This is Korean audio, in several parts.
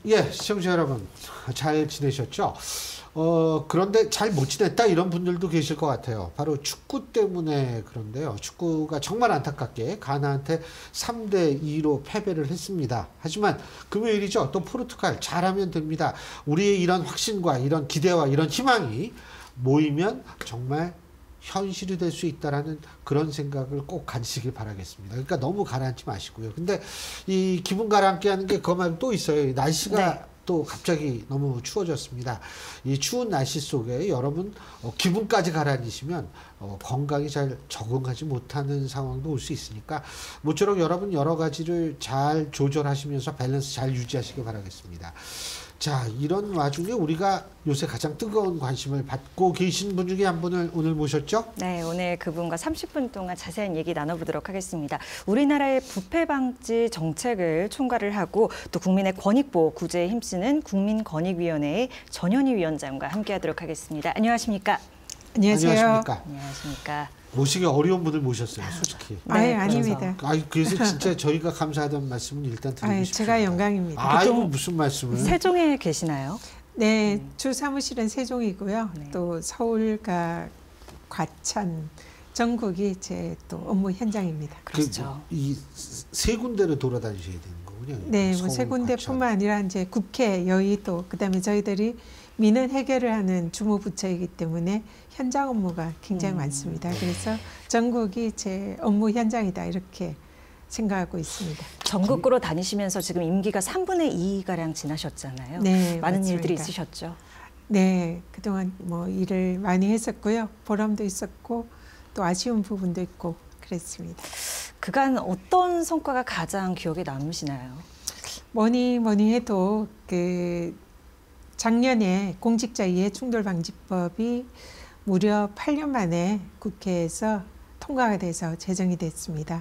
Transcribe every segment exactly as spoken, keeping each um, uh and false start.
예, 시청자 여러분 잘 지내셨죠? 어, 그런데 잘 못 지냈다 이런 분들도 계실 것 같아요. 바로 축구 때문에 그런데요. 축구가 정말 안타깝게 가나한테 삼 대 이로 패배를 했습니다. 하지만 금요일이죠. 또 포르투갈 잘하면 됩니다. 우리의 이런 확신과 이런 기대와 이런 희망이 모이면 정말 현실이 될 수 있다라는 그런 생각을 꼭 가지시길 바라겠습니다. 그러니까 너무 가라앉지 마시고요. 근데 이 기분 가라앉게 하는 게 그거 말고 또 있어요. 날씨가 네. 또 갑자기 너무 추워졌습니다. 이 추운 날씨 속에 여러분 어, 기분까지 가라앉으시면 어, 건강이 잘 적응하지 못하는 상황도 올 수 있으니까 모쪼록 여러분 여러 가지를 잘 조절하시면서 밸런스 잘 유지하시길 바라겠습니다. 자, 이런 와중에 우리가 요새 가장 뜨거운 관심을 받고 계신 분 중에 한 분을 오늘 모셨죠? 네, 오늘 그분과 삼십 분 동안 자세한 얘기 나눠보도록 하겠습니다. 우리나라의 부패 방지 정책을 총괄을 하고 또 국민의 권익보호 구제에 힘쓰는 국민권익위원회의 전현희 위원장과 함께하도록 하겠습니다. 안녕하십니까? 안녕하세요. 안녕하십니까? 안녕하십니까? 모시기 어려운 분을 모셨어요, 솔직히. 네, 네, 아닙니다. 아, 그래서 진짜 저희가 감사하던 말씀은 일단 드리고 아유, 싶습니다. 제가 영광입니다. 아이고, 무슨 말씀을. 세종에 계시나요? 네, 음. 주 사무실은 세종이고요. 네. 또 서울과 과천, 전국이 제 또 업무 현장입니다. 그렇죠. 그, 이 세 군데를 돌아다니셔야 되는 거군요. 네, 뭐 서울, 세 군데뿐만 과천. 아니라 이제 국회, 여의도, 그다음에 저희들이 민원 해결을 하는 주무부처이기 때문에 현장 업무가 굉장히 음. 많습니다. 그래서 전국이 제 업무 현장이다 이렇게 생각하고 있습니다. 전국구로 다니시면서 지금 임기가 삼분의 이가량 지나셨잖아요. 네, 많은 맞습니다. 일들이 있으셨죠? 네, 그동안 뭐 일을 많이 했었고요. 보람도 있었고 또 아쉬운 부분도 있고 그랬습니다. 그간 어떤 성과가 가장 기억에 남으시나요? 뭐니 뭐니 해도 그 작년에 공직자 이해충돌방지법이 무려 팔 년 만에 국회에서 통과가 돼서 제정이 됐습니다.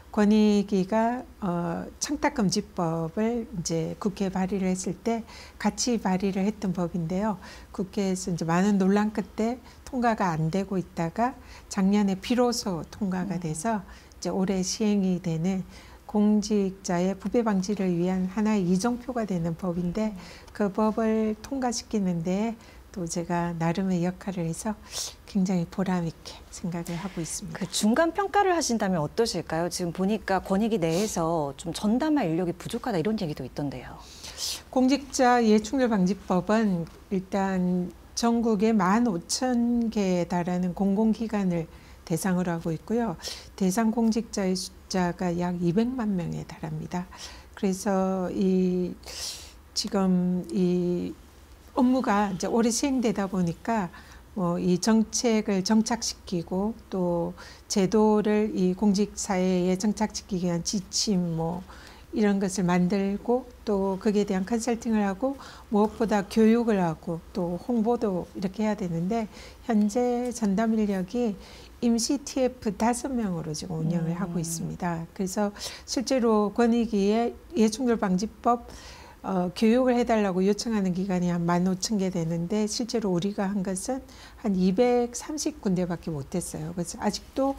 권익위가 어, 청탁금지법을 이제 국회에 발의를 했을 때 같이 발의를 했던 법인데요. 국회에서 이제 많은 논란 끝에 통과가 안 되고 있다가 작년에 비로소 통과가 돼서 이제 올해 시행이 되는 공직자의 부패 방지를 위한 하나의 이정표가 되는 법인데 그 법을 통과시키는데 또 제가 나름의 역할을 해서 굉장히 보람 있게 생각을 하고 있습니다. 그 중간 평가를 하신다면 어떠실까요? 지금 보니까 권익위 내에서 좀 전담할 인력이 부족하다 이런 얘기도 있던데요. 공직자 이해충돌방지법은 일단 전국에 만 오천 개에 달하는 공공기관을 대상으로 하고 있고요. 대상 공직자의 숫자가 약 이백만 명에 달합니다. 그래서 이 지금 이 업무가 이제 올해 시행되다 보니까 뭐 이 정책을 정착시키고 또 제도를 이 공직 사회에 정착시키기 위한 지침 뭐 이런 것을 만들고 또 거기에 대한 컨설팅을 하고 무엇보다 교육을 하고 또 홍보도 이렇게 해야 되는데 현재 전담 인력이 임시 티에프 다섯 명으로 지금 운영을 음. 하고 있습니다. 그래서 실제로 권익위의 이해충돌방지법 어, 교육을 해달라고 요청하는 기관이 한 만 오천 개 되는데 실제로 우리가 한 것은 한 이백삼십 군데밖에 못했어요. 그래서 아직도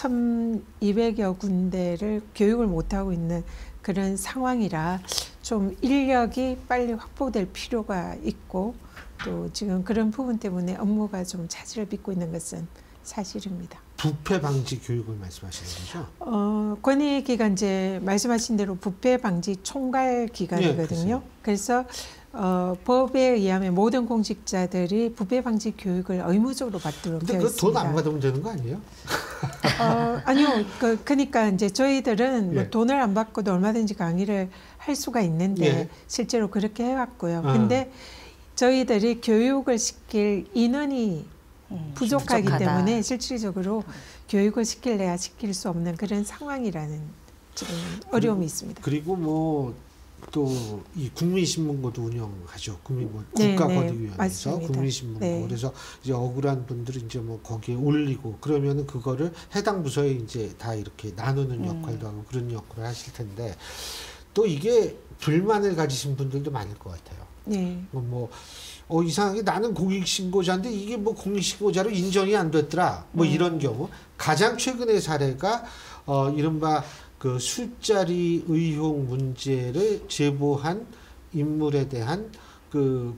천이백여 군데를 교육을 못하고 있는 그런 상황이라 좀 인력이 빨리 확보될 필요가 있고 또 지금 그런 부분 때문에 업무가 좀 차질을 빚고 있는 것은 사실입니다. 부패 방지 교육을 말씀하시는 거죠? 어, 권익위가 이제 말씀하신 대로 부패 방지 총괄 기관이거든요. 네, 그래서 어, 법에 의하면 모든 공직자들이 부패 방지 교육을 의무적으로 받도록 되어 있습니다. 근데 그 돈 안 받으면 되는 거 아니에요? 어, 아니요. 그, 그러니까 이제 저희들은 예. 뭐 돈을 안 받고도 얼마든지 강의를 할 수가 있는데 예. 실제로 그렇게 해왔고요. 어. 근데 저희들이 교육을 시킬 인원이 음, 부족하기 부족하다. 때문에 실질적으로 교육을 시킬래야 시킬 수 없는 그런 상황이라는 지금 어려움이 있습니다. 그리고 뭐 또 이 국민신문고도 운영하죠. 국민 뭐 네, 국가권익위원회에서 네, 국민신문고. 네. 그래서 이제 억울한 분들이 이제 뭐 거기에 올리고 그러면은 그거를 해당 부서에 이제 다 이렇게 나누는 음. 역할도 하고 그런 역할을 하실 텐데 또 이게 불만을 가지신 분들도 많을 것 같아요. 네. 뭐 어, 이상하게 나는 공익신고자인데 이게 뭐 공익신고자로 인정이 안 됐더라. 뭐 음. 이런 경우. 가장 최근의 사례가 어, 이른바 그 술자리 의혹 문제를 제보한 인물에 대한 그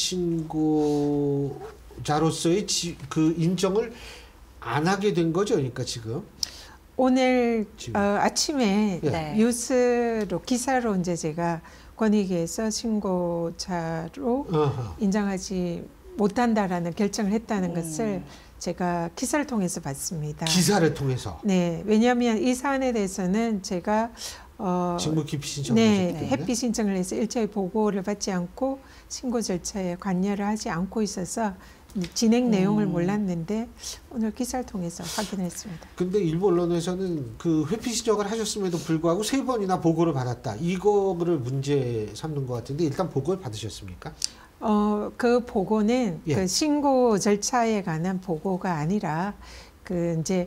공익신고자로서의 지, 그 인정을 안 하게 된 거죠, 그러니까 지금. 오늘 어, 아침에 네. 뉴스로 기사로 이제 제가 권익위에서 신고자로 어허. 인정하지 못한다라는 결정을 했다는 음. 것을 제가 기사를 통해서 봤습니다. 기사를 통해서 네, 왜냐하면 이 사안에 대해서는 제가 어, 직무 기피 신청을 네, 하셨기 때문에. 회피 신청을 해서 일체의 보고를 받지 않고 신고 절차에 관여를 하지 않고 있어서 진행 내용을 음. 몰랐는데 오늘 기사를 통해서 확인했습니다. 근데 일부 언론에서는 그 회피 신청을 하셨음에도 불구하고 세 번이나 보고를 받았다. 이거를 문제 삼는 것 같은데 일단 보고를 받으셨습니까? 어, 그 보고는 예. 그 신고 절차에 관한 보고가 아니라 그 이제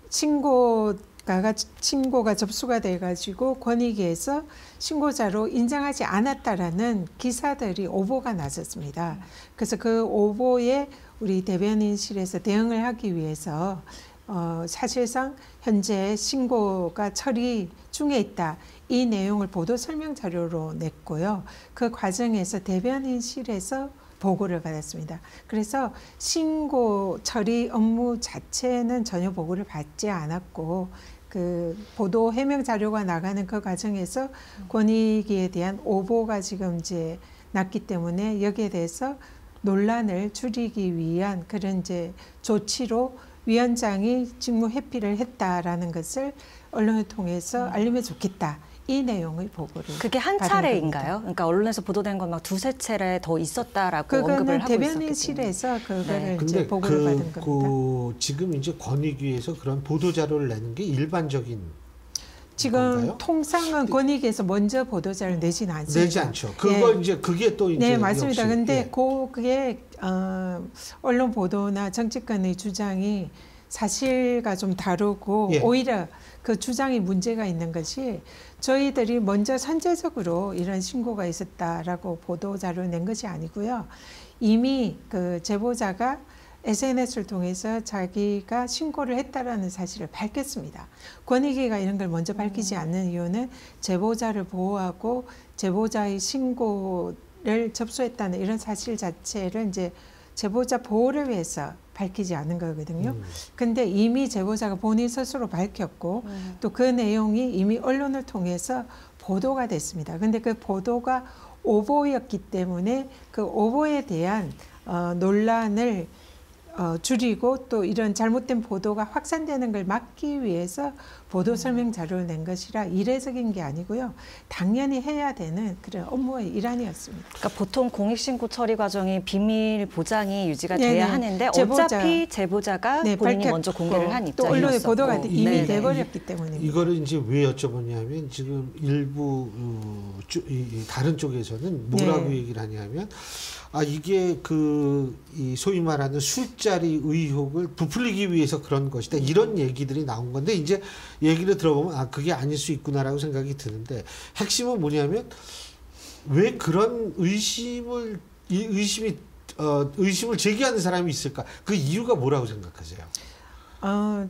신고가 신고가 접수가 돼 가지고 권익위에서 신고자로 인정하지 않았다라는 기사들이 오보가 났었습니다. 그래서 그 오보에 우리 대변인실에서 대응을 하기 위해서 어, 사실상 현재 신고가 처리 중에 있다. 이 내용을 보도 설명 자료로 냈고요. 그 과정에서 대변인실에서 보고를 받았습니다. 그래서 신고 처리 업무 자체는 전혀 보고를 받지 않았고 그 보도 해명 자료가 나가는 그 과정에서 권익위에 대한 오보가 지금 이제 났기 때문에 여기에 대해서 논란을 줄이기 위한 그런 이제 조치로 위원장이 직무 회피를 했다라는 것을 언론을 통해서 알리면 좋겠다. 이 내용의 보고를 그게 한 받은 차례인가요? 겁니다. 그러니까 언론에서 보도된 건 막 두세 차례 더 있었다라고 언급을 그거는 하고 있었기 때문에. 대변인실에서 그거를 네. 이제 근데 보고를 그, 받은 겁니다. 그 지금 이제 권익위에서 그런 보도 자료를 내는 게 일반적인 지금 건가요? 통상은 권익위에서 먼저 보도자를 내진 않습니다. 내지 않죠. 그거 예. 이제 그게 또 이제 네, 맞습니다. 역시, 근데 예. 그 그게 어, 언론 보도나 정치권의 주장이 사실과 좀 다르고 예. 오히려 그 주장이 문제가 있는 것이 저희들이 먼저 선제적으로 이런 신고가 있었다라고 보도 자료를 낸 것이 아니고요. 이미 그 제보자가 에스엔에스를 통해서 자기가 신고를 했다라는 사실을 밝혔습니다. 권익위가 이런 걸 먼저 밝히지 않는 이유는 제보자를 보호하고 제보자의 신고를 접수했다는 이런 사실 자체를 이제 제보자 보호를 위해서 밝히지 않은 거거든요. 음. 근데 이미 제보자가 본인 스스로 밝혔고 음. 또 그 내용이 이미 언론을 통해서 보도가 됐습니다. 근데 그 보도가 오보였기 때문에 그 오보에 대한 어, 논란을 어, 줄이고 또 이런 잘못된 보도가 확산되는 걸 막기 위해서 보도 설명 자료를 낸 것이라 이례적인 게 아니고요. 당연히 해야 되는 그런 업무의 일환이었습니다. 그러니까 보통 공익신고 처리 과정이 비밀 보장이 유지가 네네. 돼야 하는데 제보자. 어차피 제보자가 네, 본인이 밝혔고 먼저 공개를 한 또 입장이었고. 언론에 보도가 이미 네네. 돼버렸기 때문입니다. 이거를 이제 왜 여쭤보냐면 지금 일부 어, 쭈, 이, 이 다른 쪽에서는 뭐라고 네. 얘기를 하냐면 아 이게 그 이 소위 말하는 술자리 의혹을 부풀리기 위해서 그런 것이다 이런 얘기들이 나온 건데 이제 얘기를 들어보면 아 그게 아닐 수 있구나라고 생각이 드는데 핵심은 뭐냐면 왜 그런 의심을 이 의심이 어, 의심을 제기하는 사람이 있을까 그 이유가 뭐라고 생각하세요? 어,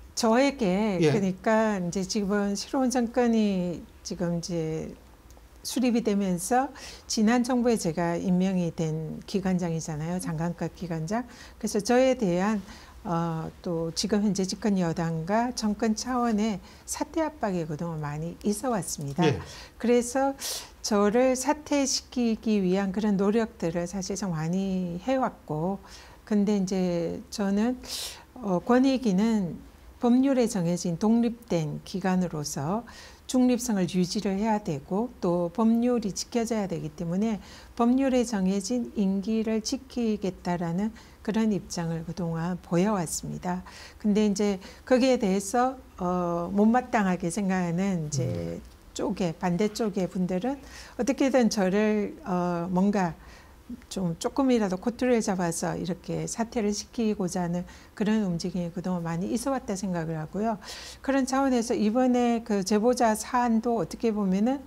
저에게 예. 그러니까 이제 지금 새로운 정권이 지금 이제 수립이 되면서 지난 정부에 제가 임명이 된 기관장이잖아요. 장관급 기관장. 그래서 저에 대한 어, 또 지금 현재 집권 여당과 정권 차원의 사퇴 압박이 그동안 많이 있어 왔습니다. 예. 그래서 저를 사퇴시키기 위한 그런 노력들을 사실상 많이 해왔고, 근데 이제 저는 어, 권익위는 법률에 정해진 독립된 기관으로서 중립성을 유지를 해야 되고 또 법률이 지켜져야 되기 때문에 법률에 정해진 임기를 지키겠다라는 그런 입장을 그동안 보여왔습니다. 근데 이제 거기에 대해서 어, 못마땅하게 생각하는 이제 쪽에 반대쪽의 분들은 어떻게든 저를 어, 뭔가 좀 조금이라도 코트를 잡아서 이렇게 사퇴를 시키고자 하는 그런 움직임이 그동안 많이 있어 왔다 생각을 하고요. 그런 차원에서 이번에 그 제보자 사안도 어떻게 보면은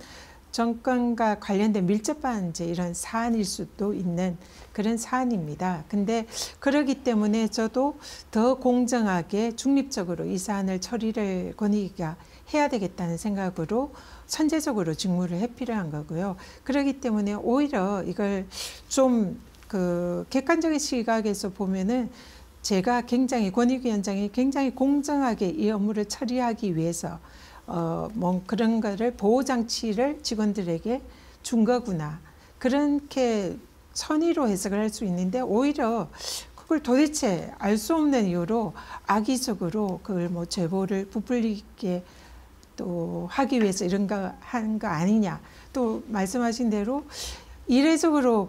정권과 관련된 밀접한 이제 이런 사안일 수도 있는 그런 사안입니다. 근데 그러기 때문에 저도 더 공정하게 중립적으로 이 사안을 처리를 권익위가 해야 되겠다는 생각으로 선제적으로 직무를 회피를 한 거고요. 그렇기 때문에 오히려 이걸 좀 그 객관적인 시각에서 보면은 제가 굉장히 권익위원장이 굉장히 공정하게 이 업무를 처리하기 위해서 어 뭐 그런 거를 보호 장치를 직원들에게 준 거구나, 그렇게 선의로 해석을 할 수 있는데 오히려 그걸 도대체 알 수 없는 이유로 악의적으로 그걸 뭐 제보를 부풀리게 또 하기 위해서 이런 거 한 거 아니냐. 또 말씀하신 대로 이례적으로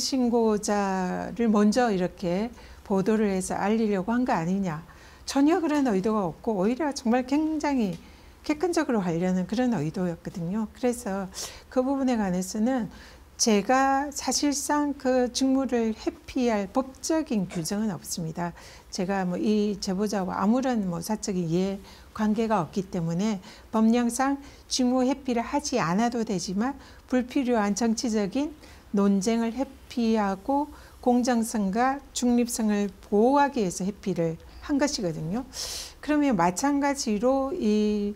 공익신고자를 먼저 이렇게 보도를 해서 알리려고 한 거 아니냐. 전혀 그런 의도가 없고 오히려 정말 굉장히 객관적으로 하려는 그런 의도였거든요. 그래서 그 부분에 관해서는 제가 사실상 그 직무를 회피할 법적인 규정은 없습니다. 제가 뭐 이 제보자와 아무런 뭐 사적인 이해 관계가 없기 때문에 법령상 직무 회피를 하지 않아도 되지만 불필요한 정치적인 논쟁을 회피하고 공정성과 중립성을 보호하기 위해서 회피를 한 것이거든요. 그러면 마찬가지로 이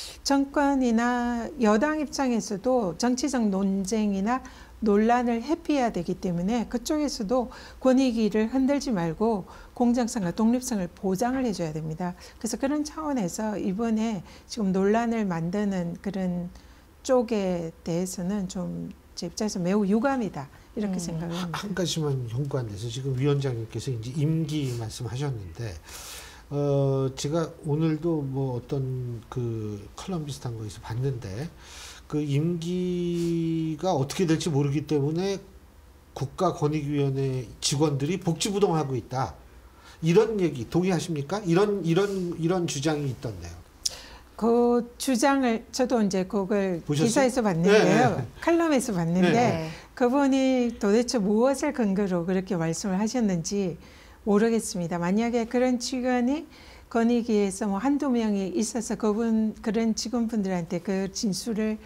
정권이나 여당 입장에서도 정치적 논쟁이나 논란을 회피해야 되기 때문에 그쪽에서도 권익위를 흔들지 말고 공정성과 독립성을 보장을 해줘야 됩니다. 그래서 그런 차원에서 이번에 지금 논란을 만드는 그런 쪽에 대해서는 좀 제 입장에서 매우 유감이다, 이렇게 음. 생각을 합니다. 한 가지만 연관돼서 지금 위원장님께서 이제 임기 말씀하셨는데 어 제가 오늘도 뭐 어떤 그 컬럼 비슷한 거에서 봤는데 그 임기가 어떻게 될지 모르기 때문에 국가권익위원회 직원들이 복지부동하고 있다, 이런 얘기 동의하십니까? 이런 이런 이런 주장이 있던데요. 그 주장을 저도 이제 그걸 보셨어요? 기사에서 봤는데요. 네, 네. 칼럼에서 봤는데 네. 그분이 도대체 무엇을 근거로 그렇게 말씀을 하셨는지 모르겠습니다. 만약에 그런 직원이 권익위에서 뭐 한두 명이 있어서 그분 그런 직원분들한테 그 진술을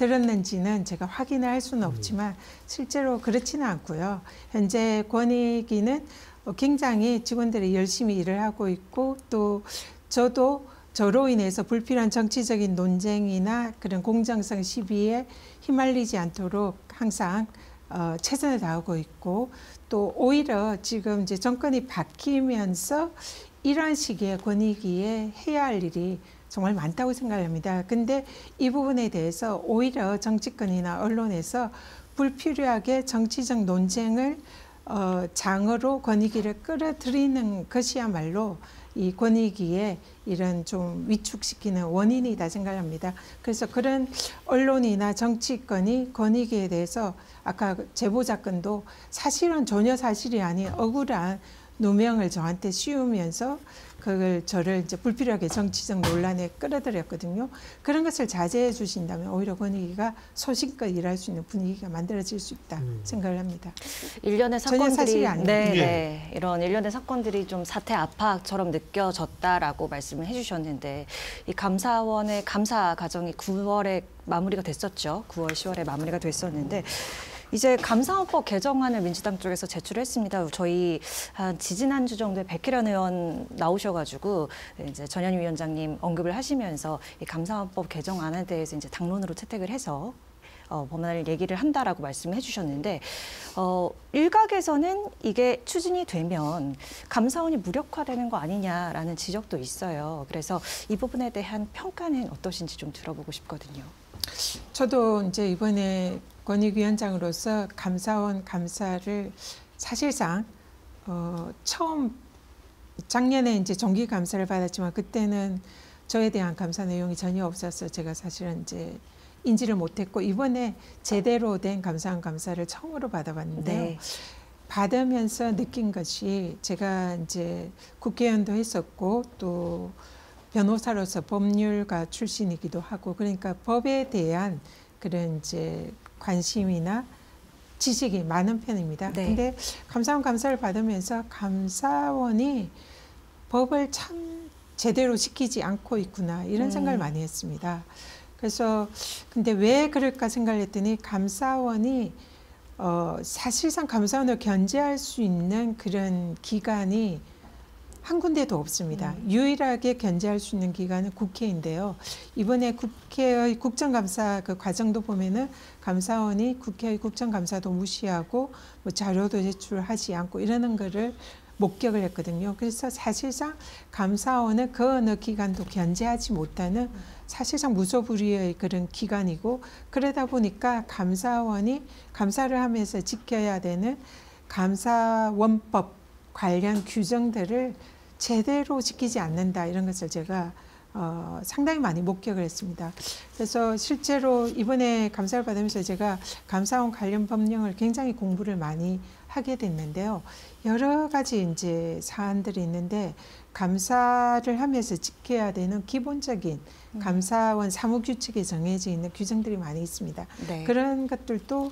들었는지는 제가 확인을 할 수는 없지만 실제로 그렇지는 않고요. 현재 권익위는 굉장히 직원들이 열심히 일을 하고 있고 또 저도 저로 인해서 불필요한 정치적인 논쟁이나 그런 공정성 시비에 휘말리지 않도록 항상 어, 최선을 다하고 있고 또 오히려 지금 이제 정권이 바뀌면서 이런 시기에 권익위에 해야 할 일이 정말 많다고 생각합니다. 근데 이 부분에 대해서 오히려 정치권이나 언론에서 불필요하게 정치적 논쟁을 어, 장으로 권익위를 끌어들이는 것이야말로 이 권익위에 이런 좀 위축시키는 원인이다 생각합니다. 그래서 그런 언론이나 정치권이 권익위에 대해서 아까 제보자 건도 사실은 전혀 사실이 아닌 억울한 누명을 저한테 씌우면서 그걸 저를 이제 불필요하게 정치적 논란에 끌어들였거든요. 그런 것을 자제해 주신다면 오히려 권익위가 소신껏 일할 수 있는 분위기가 만들어질 수 있다 음. 생각을 합니다. 일련의 사건들이 전혀 사실이 아닙니다. 네, 네. 이런 일련의 사건들이 좀 사태 압박처럼 느껴졌다라고 말씀을 해주셨는데 이 감사원의 감사 과정이 구월에 마무리가 됐었죠. 구월, 시월에 마무리가 됐었는데 이제 감사원법 개정안을 민주당 쪽에서 제출했습니다. 저희 한 지지난주 정도에 백혜련 의원 나오셔가지고 이제 전현희 위원장님 언급을 하시면서 이 감사원법 개정안에 대해서 이제 당론으로 채택을 해서 어, 법안을 얘기를 한다라고 말씀해 주셨는데 어, 일각에서는 이게 추진이 되면 감사원이 무력화되는 거 아니냐라는 지적도 있어요. 그래서 이 부분에 대한 평가는 어떠신지 좀 들어보고 싶거든요. 저도 이제 이번에 권익위원장으로서 감사원 감사를 사실상 어, 처음 작년에 이제 정기 감사를 받았지만 그때는 저에 대한 감사 내용이 전혀 없어서 제가 사실은 이제 인지를 못했고 이번에 제대로 된 감사원 감사를 처음으로 받아봤는데요. 네. 받으면서 느낀 것이 제가 이제 국회의원도 했었고 또 변호사로서 법률가 출신이기도 하고 그러니까 법에 대한 그런 이제 관심이나 지식이 많은 편입니다. 네. 근데 감사원 감사를 받으면서 감사원이 법을 참 제대로 지키지 않고 있구나 이런 음. 생각을 많이 했습니다. 그래서 근데 왜 그럴까 생각을 했더니 감사원이 어, 사실상 감사원을 견제할 수 있는 그런 기관이 한 군데도 없습니다. 음. 유일하게 견제할 수 있는 기관은 국회인데요. 이번에 국회의 국정감사 그 과정도 보면은 감사원이 국회의 국정감사도 무시하고 뭐 자료도 제출하지 않고 이러는 거를 목격을 했거든요. 그래서 사실상 감사원은 그 어느 기관도 견제하지 못하는 사실상 무소불위의 그런 기관이고, 그러다 보니까 감사원이 감사를 하면서 지켜야 되는 감사원법 관련 규정들을 제대로 지키지 않는다, 이런 것을 제가 어, 상당히 많이 목격을 했습니다. 그래서 실제로 이번에 감사를 받으면서 제가 감사원 관련 법령을 굉장히 공부를 많이 하게 됐는데요. 여러 가지 이제 사안들이 있는데 감사를 하면서 지켜야 되는 기본적인 음. 감사원 사무규칙에 정해져 있는 규정들이 많이 있습니다. 네. 그런 것들도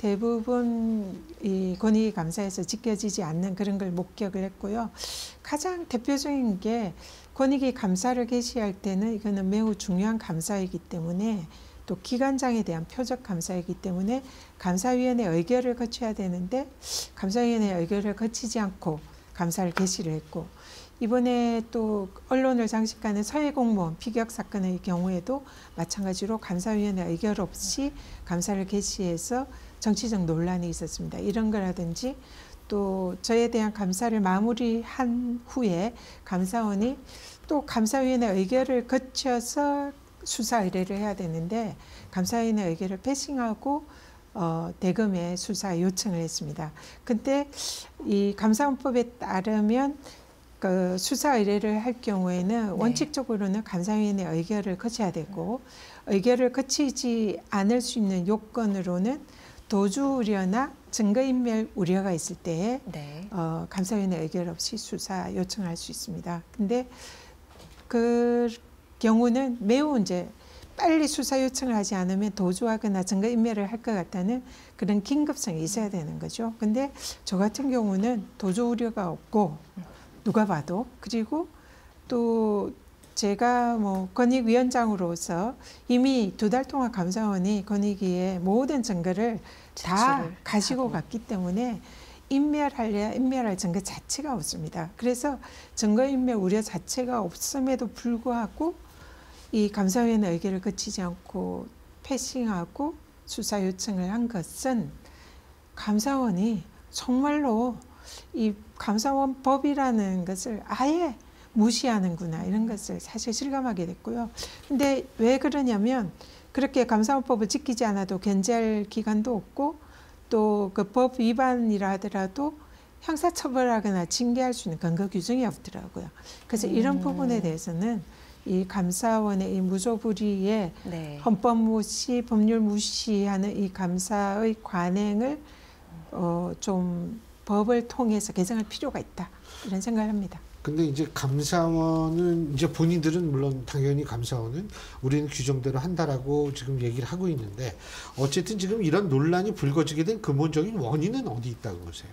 대부분 이 권익위감사에서 지켜지지 않는 그런 걸 목격을 했고요. 가장 대표적인 게 권익위 감사를 개시할 때는 이거는 매우 중요한 감사이기 때문에, 또 기관장에 대한 표적 감사이기 때문에 감사위원회 의결을 거쳐야 되는데 감사위원회 의결을 거치지 않고 감사를 개시를 했고, 이번에 또 언론을 장식하는 서해 공무원 피격 사건의 경우에도 마찬가지로 감사위원회 의결 없이 감사를 개시해서 정치적 논란이 있었습니다. 이런 거라든지, 또 저에 대한 감사를 마무리한 후에 감사원이 또 감사위원회 의결을 거쳐서 수사 의뢰를 해야 되는데 감사위원회 의결을 패싱하고 어, 대검에 수사 요청을 했습니다. 근데 이 감사원법에 따르면 그 수사 의뢰를 할 경우에는 네. 원칙적으로는 감사위원회 의결을 거쳐야 되고, 의결을 거치지 않을 수 있는 요건으로는 도주 우려나 증거인멸 우려가 있을 때에 네. 어, 감사위원회 의결 없이 수사 요청할 수 있습니다. 근데 그 경우는 매우 이제 빨리 수사 요청을 하지 않으면 도주하거나 증거인멸을 할 것 같다는 그런 긴급성이 있어야 되는 거죠. 근데 저 같은 경우는 도주 우려가 없고, 누가 봐도, 그리고 또 제가 뭐 권익위원장으로서 이미 두 달 동안 감사원이 권익위에 모든 증거를 다 가지고 하고. 갔기 때문에 인멸할래야 인멸할 증거 자체가 없습니다. 그래서 증거인멸 우려 자체가 없음에도 불구하고 이 감사위원회 의결을 거치지 않고 패싱하고 수사 요청을 한 것은 감사원이 정말로 이 감사원법이라는 것을 아예 무시하는구나, 이런 것을 사실 실감하게 됐고요. 근데 왜 그러냐면 그렇게 감사원법을 지키지 않아도 견제할 기관도 없고, 또 그 법 위반이라 하더라도 형사처벌하거나 징계할 수 있는 근거 규정이 없더라고요. 그래서 음. 이런 부분에 대해서는 이 감사원의 이 무소불위의 네. 헌법 무시, 법률 무시하는 이 감사의 관행을 어, 좀 법을 통해서 개정할 필요가 있다, 이런 생각을 합니다. 근데 이제 감사원은 이제 본인들은 물론 당연히 감사원은 우리는 규정대로 한다라고 지금 얘기를 하고 있는데, 어쨌든 지금 이런 논란이 불거지게 된 근본적인 원인은 어디 있다고 보세요?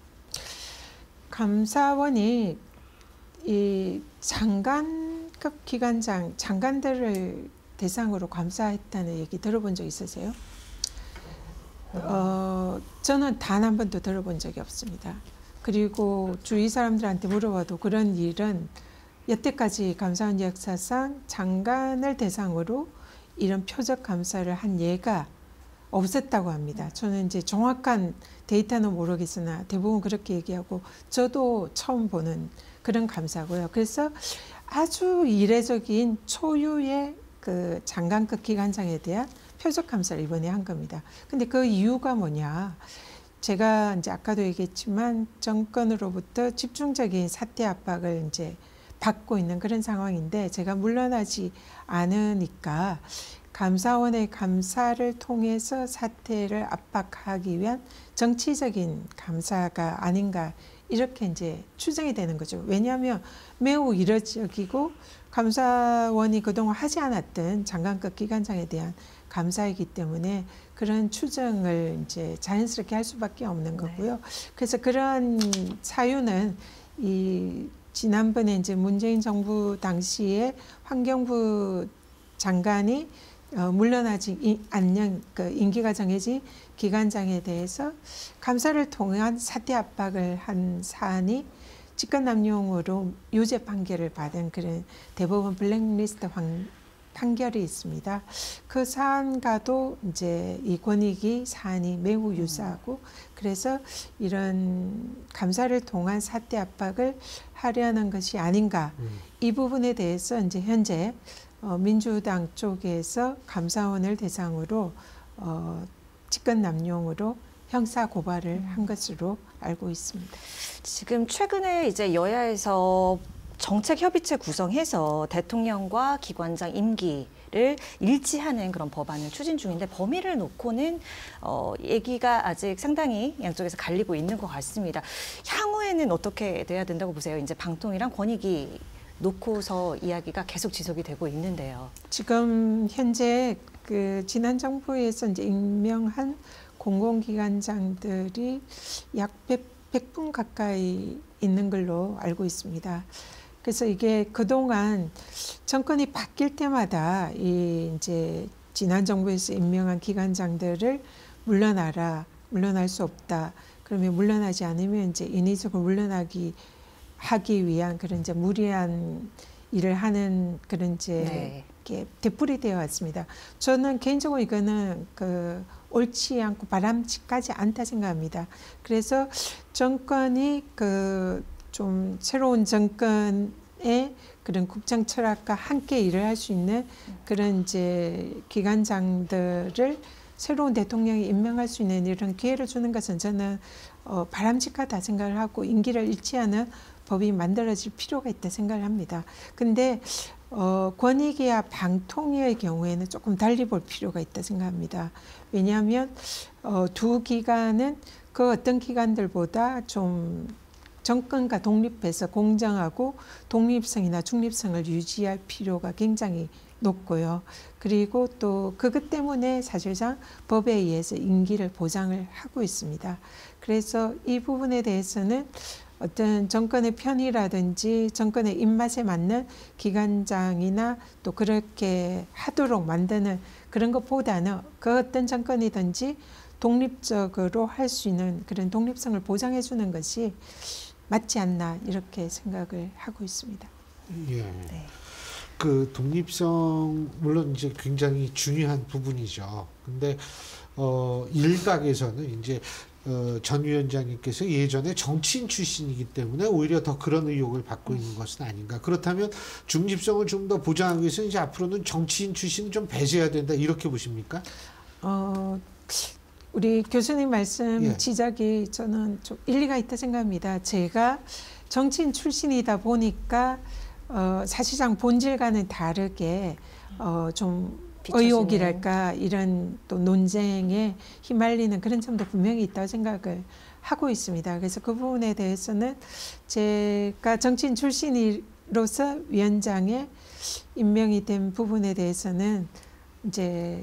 감사원이 이 장관급 기관장, 장관들을 대상으로 감사했다는 얘기 들어본 적 있으세요? 어, 저는 단 한 번도 들어본 적이 없습니다. 그리고 주위 사람들한테 물어봐도 그런 일은 여태까지 감사원 역사상 장관을 대상으로 이런 표적 감사를 한 예가 없었다고 합니다. 저는 이제 정확한 데이터는 모르겠으나 대부분 그렇게 얘기하고, 저도 처음 보는 그런 감사고요. 그래서 아주 이례적인 초유의 그 장관급 기관장에 대한 표적 감사를 이번에 한 겁니다. 근데 그 이유가 뭐냐? 제가 이제 아까도 얘기했지만 정권으로부터 집중적인 사퇴 압박을 이제 받고 있는 그런 상황인데, 제가 물러나지 않으니까 감사원의 감사를 통해서 사퇴를 압박하기 위한 정치적인 감사가 아닌가, 이렇게 이제 추정이 되는 거죠. 왜냐하면 매우 이례적이고 감사원이 그동안 하지 않았던 장관급 기관장에 대한 감사이기 때문에 그런 추정을 이제 자연스럽게 할 수밖에 없는 거고요. 네. 그래서 그런 사유는 이 지난번에 이제 문재인 정부 당시에 환경부 장관이 어, 물러나지 않는 그 임기가 정해진 기관장에 대해서 감사를 통한 사퇴 압박을 한 사안이 직권남용으로 유죄 판결을 받은 그런 대법원 블랙리스트 황, 판결이 있습니다. 그 사안과도 이제 이 권익위 사안이 매우 유사하고 그래서 이런 감사를 통한 사퇴 압박을 하려는 것이 아닌가. 음. 이 부분에 대해서 이제 현재 어, 민주당 쪽에서 감사원을 대상으로 어, 직권남용으로 형사 고발을 한 것으로 알고 있습니다. 지금 최근에 이제 여야에서 정책협의체 구성해서 대통령과 기관장 임기를 일치하는 그런 법안을 추진 중인데 범위를 놓고는 어, 얘기가 아직 상당히 양쪽에서 갈리고 있는 것 같습니다. 향후에는 어떻게 돼야 된다고 보세요? 이제 방통위랑 권익위 놓고서 이야기가 계속 지속이 되고 있는데요. 지금 현재 그 지난 정부에서 이제 임명한 공공기관장들이 약 백 분 가까이 있는 걸로 알고 있습니다. 그래서 이게 그동안 정권이 바뀔 때마다 이 이제 지난 정부에서 임명한 기관장들을 물러나라, 물러날 수 없다. 그러면 물러나지 않으면 이제 인위적으로 물러나기 하기 위한 그런 이제 무리한 일을 하는 그런 이제 네. 이렇게 되풀이되어 왔습니다. 저는 개인적으로 이거는 그 옳지 않고 바람직하지 않다 생각합니다. 그래서 정권이 그 좀 새로운 정권의 그런 국정 철학과 함께 일을 할 수 있는 그런 이제 기관장들을 새로운 대통령이 임명할 수 있는 이런 기회를 주는 것은 저는 어, 바람직하다 생각을 하고 임기를 일치하는 법이 만들어질 필요가 있다 생각을 합니다. 근데 어, 권익위와 방통위의 경우에는 조금 달리 볼 필요가 있다 생각합니다. 왜냐하면 어, 두 기관은 그 어떤 기관들보다 좀 정권과 독립해서 공정하고 독립성이나 중립성을 유지할 필요가 굉장히 높고요. 그리고 또 그것 때문에 사실상 법에 의해서 임기를 보장을 하고 있습니다. 그래서 이 부분에 대해서는 어떤 정권의 편의라든지 정권의 입맛에 맞는 기관장이나 또 그렇게 하도록 만드는 그런 것보다는 그 어떤 정권이든지 독립적으로 할 수 있는 그런 독립성을 보장해 주는 것이 맞지 않나 이렇게 생각을 하고 있습니다. 예. 네. 그 독립성 물론 이제 굉장히 중요한 부분이죠. 근데 어 일각에서는 이제 어, 전 위원장님께서 예전에 정치인 출신이기 때문에 오히려 더 그런 의혹을 받고 있는 것은 아닌가. 그렇다면 중립성을 좀 더 보장하기 위해서 이제 앞으로는 정치인 출신을 좀 배제해야 된다 이렇게 보십니까? 어, 우리 교수님 말씀 예. 지적이 저는 좀 일리가 있다 생각합니다. 제가 정치인 출신이다 보니까 어, 사실상 본질과는 다르게 어, 좀 비춰지는. 의혹이랄까 이런 또 논쟁에 휘말리는 그런 점도 분명히 있다고 생각을 하고 있습니다. 그래서 그 부분에 대해서는 제가 정치인 출신으로서 위원장에 임명이 된 부분에 대해서는 이제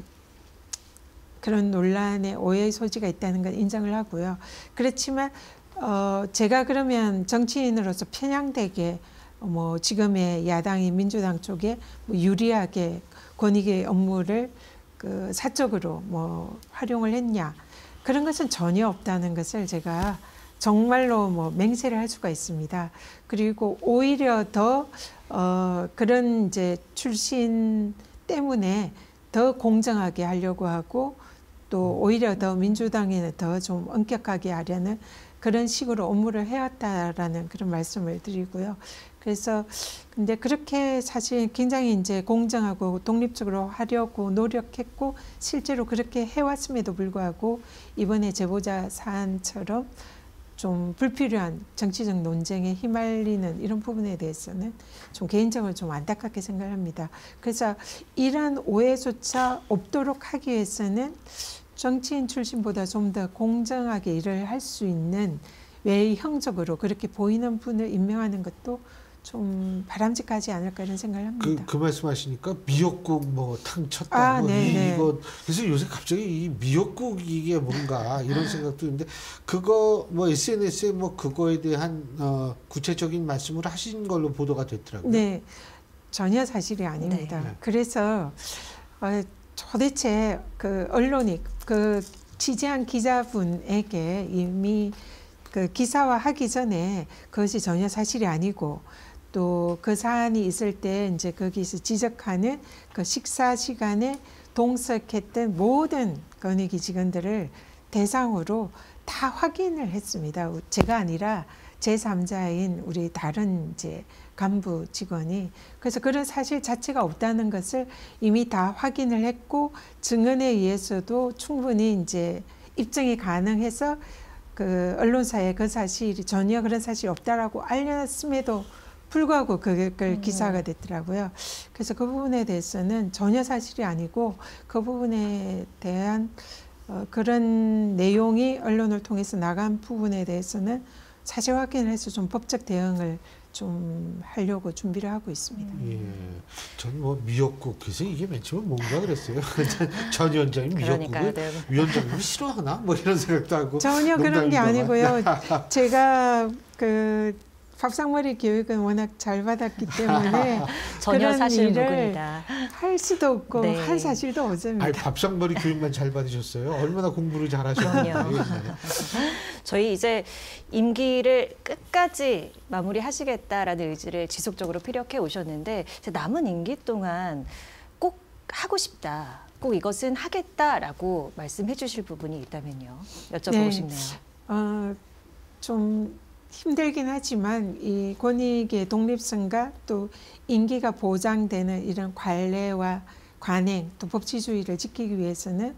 그런 논란의 오해의 소지가 있다는 건 인정을 하고요. 그렇지만 어, 제가 그러면 정치인으로서 편향되게 뭐 지금의 야당이 민주당 쪽에 뭐 유리하게 권익의 업무를 그 사적으로 뭐 활용을 했냐 그런 것은 전혀 없다는 것을 제가 정말로 뭐 맹세를 할 수가 있습니다. 그리고 오히려 더 어, 그런 이제 출신 때문에 더 공정하게 하려고 하고 또 오히려 더 민주당에는 더 좀 엄격하게 하려는 그런 식으로 업무를 해왔다라는 그런 말씀을 드리고요. 그래서 근데 그렇게 사실 굉장히 이제 공정하고 독립적으로 하려고 노력했고 실제로 그렇게 해왔음에도 불구하고 이번에 제보자 사안처럼 좀 불필요한 정치적 논쟁에 휘말리는 이런 부분에 대해서는 좀 개인적으로 좀 안타깝게 생각합니다. 그래서 이런 오해조차 없도록 하기 위해서는 정치인 출신보다 좀 더 공정하게 일을 할 수 있는 외형적으로 그렇게 보이는 분을 임명하는 것도 좀 바람직하지 않을까 이런 생각을 합니다. 그, 그 말씀하시니까 미역국 뭐 탕 쳤다 아, 뭐 네네. 이, 이거 그래서 요새 갑자기 이 미역국 이게 뭔가 이런 생각도 있는데 그거 뭐 에스엔에스에 뭐 그거에 대한 어, 구체적인 말씀을 하신 걸로 보도가 됐더라고요. 네, 전혀 사실이 아닙니다. 네. 그래서 어, 도대체 그 언론이 그 취재한 기자분에게 이미 그 기사화하기 전에 그것이 전혀 사실이 아니고 또 그 사안이 있을 때 이제 거기서 지적하는 그 식사 시간에 동석했던 모든 권익위 직원들을 대상으로 다 확인을 했습니다. 제가 아니라 제삼자인 우리 다른 이제 간부 직원이. 그래서 그런 사실 자체가 없다는 것을 이미 다 확인을 했고 증언에 의해서도 충분히 이제 입증이 가능해서 그 언론사에 그 사실이 전혀 그런 사실이 없다라고 알렸음에도 불구하고 그걸 기사가 됐더라고요. 그래서 그 부분에 대해서는 전혀 사실이 아니고 그 부분에 대한 어, 그런 내용이 언론을 통해서 나간 부분에 대해서는 사실 확인을 해서 좀 법적 대응을 좀 하려고 준비를 하고 있습니다. 예, 전 뭐 미역국 그래서 이게 맨 처음에 뭔가 그랬어요. 전 위원장님 미역국을 네. 위원장님이 싫어하나 뭐 이런 생각도 하고. 전혀 그런 게 아니고요. 제가 그 밥상머리 교육은 워낙 잘 받았기 때문에 전혀 그런 사실은 일을 무근이다. 할 수도 없고 네. 한 사실도 없습니다. 아니 밥상머리 교육만 잘 받으셨어요. 얼마나 공부를 잘하셨는지. 저희 이제 임기를 끝까지 마무리하시겠다라는 의지를 지속적으로 피력해 오셨는데 남은 임기 동안 꼭 하고 싶다, 꼭 이것은 하겠다라고 말씀해 주실 부분이 있다면요. 여쭤보고 네. 싶네요. 어, 좀 힘들긴 하지만 이 권익의 독립성과 또 임기가 보장되는 이런 관례와 관행 또 법치주의를 지키기 위해서는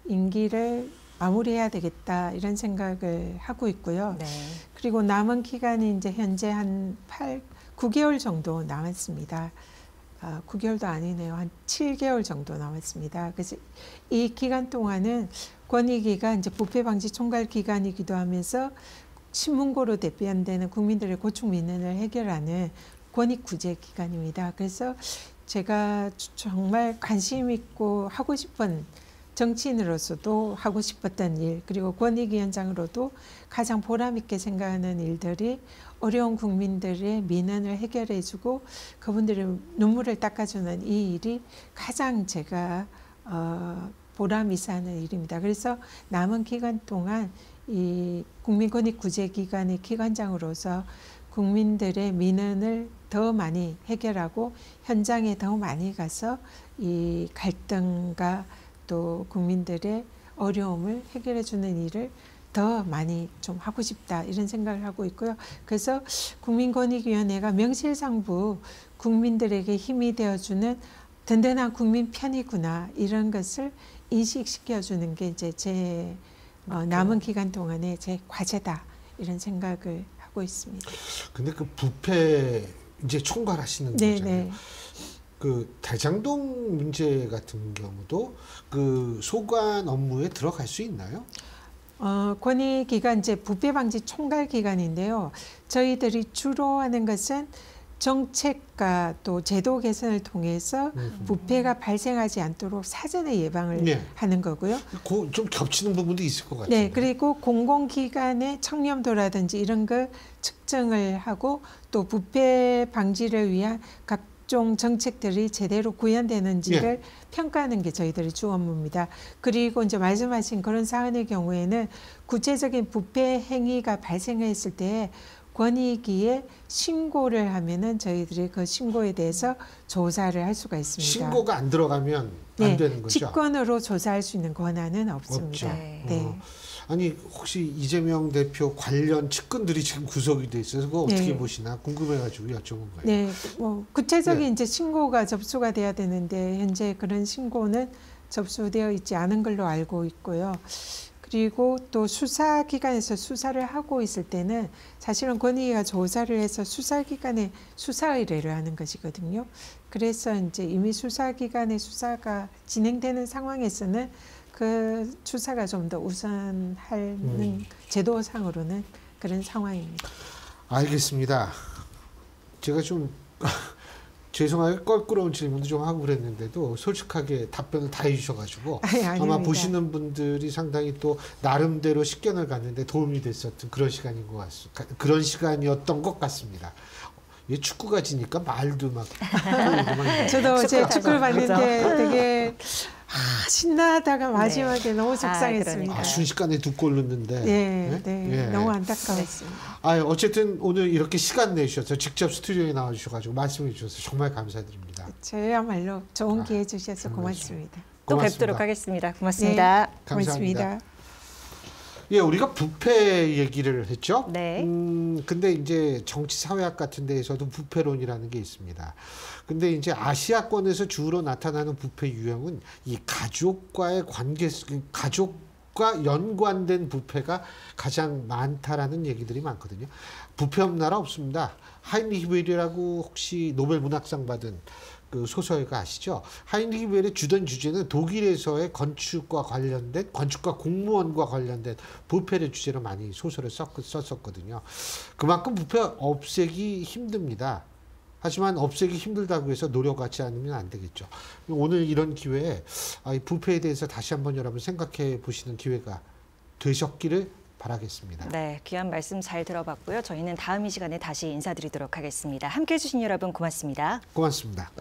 임기를 마무리해야 되겠다 이런 생각을 하고 있고요. 네. 그리고 남은 기간이 이제 현재 한 팔, 구 개월 정도 남았습니다. 아, 구 개월도 아니네요. 한 칠 개월 정도 남았습니다. 그래서 이 기간 동안은 권익위가 이제 부패 방지 총괄 기관이기도 하면서 신문고로 대변되는 국민들의 고충 민원을 해결하는 권익 구제 기관입니다. 그래서 제가 정말 관심 있고 하고 싶은 정치인으로서도 하고 싶었던 일, 그리고 권익위원장으로도 가장 보람 있게 생각하는 일들이 어려운 국민들의 민원을 해결해주고 그분들의 눈물을 닦아주는 이 일이 가장 제가 어, 보람 있어 하는 일입니다. 그래서 남은 기간 동안 이 국민권익구제기관의 기관장으로서 국민들의 민원을 더 많이 해결하고 현장에 더 많이 가서 이 갈등과 또 국민들의 어려움을 해결해 주는 일을 더 많이 좀 하고 싶다 이런 생각을 하고 있고요. 그래서 국민권익위원회가 명실상부 국민들에게 힘이 되어주는 든든한 국민 편이구나 이런 것을 인식시켜주는 게 이제 제 어, 남은 기간 동안에 제 과제다 이런 생각을 하고 있습니다. 근데 그 부패 이제 총괄하시는 네, 거잖아요. 네. 그 대장동 문제 같은 경우도 그 소관 업무에 들어갈 수 있나요? 어, 권익기관 이제 부패 방지 총괄 기관인데요. 저희들이 주로 하는 것은 정책과 또 제도 개선을 통해서 음. 부패가 발생하지 않도록 사전에 예방을 네. 하는 거고요. 그 좀 겹치는 부분도 있을 것 같아요. 네, 그리고 공공기관의 청렴도라든지 이런 걸 측정을 하고 또 부패 방지를 위한 각종 정책들이 제대로 구현되는지를 네. 평가하는 게 저희들의 주 업무입니다. 그리고 이제 말씀하신 그런 사안의 경우에는 구체적인 부패 행위가 발생했을 때 권익위에 신고를 하면은 저희들이 그 신고에 대해서 조사를 할 수가 있습니다. 신고가 안 들어가면 안 네, 되는 거죠? 직권으로 조사할 수 있는 권한은 없습니다. 없죠. 네. 네. 어. 아니 혹시 이재명 대표 관련 측근들이 지금 구속이 돼 있어서 그거 어떻게 네. 보시나 궁금해가지고 여쭤본 거예요. 네, 뭐 구체적인 네. 이제 신고가 접수가 돼야 되는데 현재 그런 신고는 접수되어 있지 않은 걸로 알고 있고요. 그리고 또 수사기관에서 수사를 하고 있을 때는 사실은 권익위가 조사를 해서 수사기관에 수사 의뢰를 하는 것이거든요. 그래서 이제 이미 수사기관의 수사가 진행되는 상황에서는 그 수사가 좀 더 우선하는 음. 제도상으로는 그런 상황입니다. 알겠습니다. 제가 좀 죄송하게 껄끄러운 질문도 좀 하고 그랬는데도 솔직하게 답변을 다 해주셔가지고 아니, 아마 아닙니다. 보시는 분들이 상당히 또 나름대로 식견을 갖는데 도움이 됐었던 그런 시간인 것 같습니다. 그런 시간이었던 것 같습니다. 이 축구가 지니까 말도 막 저도 제 축구하죠. 축구를 봤는데 되게 아, 신나다가 마지막에 너무 속상했습니다. 아, 순식간에 두 골 넣는데. 네, 네, 예. 너무 안타까웠습니다. 아, 어쨌든 오늘 이렇게 시간 내주셔서 직접 스튜디오에 나와주셔가지고 말씀해 주셔서 정말 감사드립니다. 저야말로 좋은 아, 기회 주셔서 정말 고맙습니다. 또 고맙습니다. 뵙도록 하겠습니다. 고맙습니다. 네, 감사합니다. 고맙습니다. 예, 우리가 부패 얘기를 했죠. 네. 음, 근데 이제 정치 사회학 같은 데에서도 부패론이라는 게 있습니다. 근데 이제 아시아권에서 주로 나타나는 부패 유형은 이 가족과의 관계, 가족과 연관된 부패가 가장 많다라는 얘기들이 많거든요. 부패 없는 나라 없습니다. 하인리히 웰이라고 혹시 노벨 문학상 받은 그 소설가 아시죠? 하인리히 웰의 주된 주제는 독일에서의 건축과 관련된 건축과 공무원과 관련된 부패를 주제로 많이 소설을 썼었거든요. 그만큼 부패 없애기 힘듭니다. 하지만 없애기 힘들다고 해서 노력하지 않으면 안 되겠죠. 오늘 이런 기회에 이 부패에 대해서 다시 한번 여러분 생각해 보시는 기회가 되셨기를 바라겠습니다. 네, 귀한 말씀 잘 들어봤고요. 저희는 다음 이 시간에 다시 인사드리도록 하겠습니다. 함께해 주신 여러분 고맙습니다. 고맙습니다.